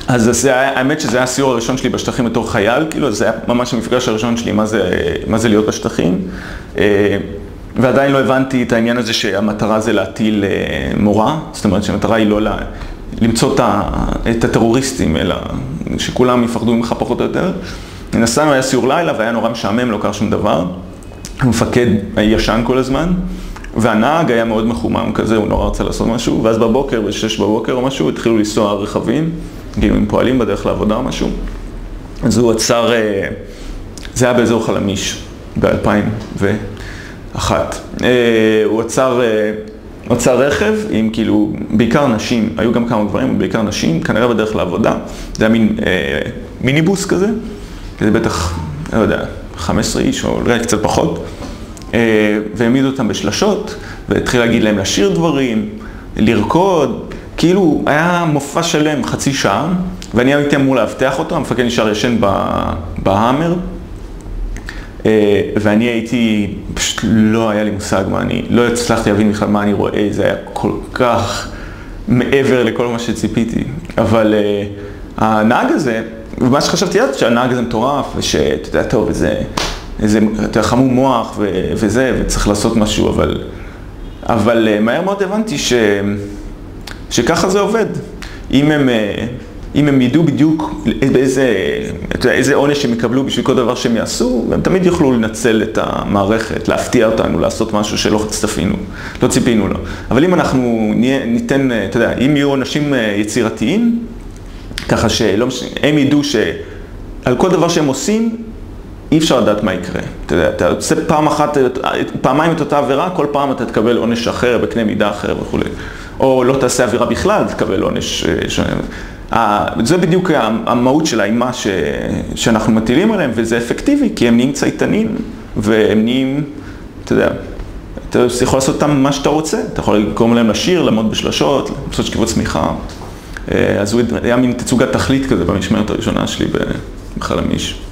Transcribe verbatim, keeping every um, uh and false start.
אז זה, האמת שזה היה הסיור הראשון שלי בשטחים בתור חייל, כאילו זה היה ממש המפגש הראשון שלי, מה זה, מה זה להיות בשטחים. ועדיין לא הבנתי את העניין הזה שהמטרה זה להטיל מורה, זאת אומרת שהמטרה היא לא לה, למצוא את הטרוריסטים, אלא שכולם יפחדו ממך פחות או יותר. נסענו, היה סיור לילה והיה נורא משעמם, לא קרה שום דבר. המפקד ישן כל הזמן, והנהג היה מאוד מחומם כזה, הוא נורא רצה לעשות משהו, ואז בבוקר, בשש בבוקר או משהו, התחילו לנסוע רכבים, כאילו הם פועלים בדרך לעבודה או משהו. אז הוא עצר, זה היה באזור חלמיש, ב-אלפיים ואחת. הוא עצר, עצר רכב עם כאילו, בעיקר נשים, היו גם כמה גברים, בעיקר נשים, כנראה בדרך לעבודה. זה היה מין מיניבוס כזה, זה בטח, לא יודע, חמש עשרה איש או אולי קצת פחות. והעמידו אותם בשלשות, והתחיל להגיד להם לשיר דברים, לרקוד, כאילו היה מופע שלם חצי שעה, ואני הייתי אמור להבטח אותו, המפקד נשאר ישן בהאמר, ואני הייתי, פשוט לא היה לי מושג מה אני, לא הצלחתי להבין בכלל מה אני רואה, זה היה כל כך מעבר לכל מה שציפיתי, אבל הנהג הזה, ומה שחשבתי עד שהנהג הזה מטורף, ושאתה יודע טוב, וזה, איזה, אתה חמום מוח ו, וזה, וצריך לעשות משהו, אבל, אבל מהר מאוד הבנתי ש, שככה זה עובד. אם הם, אם הם ידעו בדיוק באיזה, איזה עונש הם יקבלו בשביל כל דבר שהם יעשו, הם תמיד יוכלו לנצל את המערכת, להפתיע אותנו, לעשות משהו שלא צפינו, לא ציפינו לו. אבל אם אנחנו ניתן, אתה יודע, אם יהיו אנשים יצירתיים, ככה שהם ידעו שעל כל דבר שהם עושים, אי אפשר לדעת מה יקרה. אתה יודע, אתה עושה פעם אחת, פעמיים את אותה עבירה, כל פעם אתה תקבל עונש אחר, בקנה מידה אחר וכו'. או לא תעשה עבירה בכלל, תקבל עונש שונה. זה בדיוק המהות של האימה ש... שאנחנו מטילים עליהם, וזה אפקטיבי, כי הם נהיים צייתנים, והם נהיים, אתה יודע, אתה יכול לעשות אותם מה שאתה רוצה. אתה יכול לקרוא להם לשיר, לעמוד בשלשות, לעשות שכיבות צמיחה. אז הוא היה מין תצוגת תכלית כזה במשמרת הראשונה שלי בחלמיש.